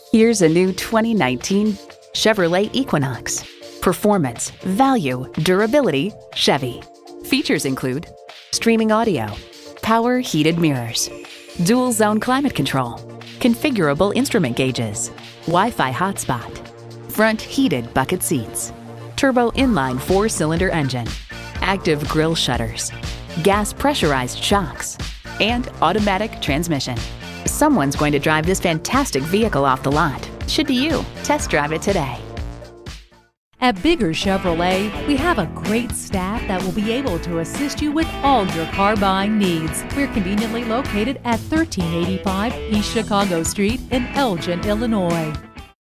Here's a new 2019 Chevrolet Equinox. Performance, value, durability, Chevy. Features include streaming audio, power heated mirrors, dual zone climate control, configurable instrument gauges, Wi-Fi hotspot, front heated bucket seats, turbo inline 4-cylinder engine, active grille shutters, gas pressurized shocks, and automatic transmission. Someone's going to drive this fantastic vehicle off the lot. Should be you. Test drive it today. At Bigger Chevrolet, we have a great staff that will be able to assist you with all your car buying needs. We're conveniently located at 1385 East Chicago Street in Elgin, Illinois.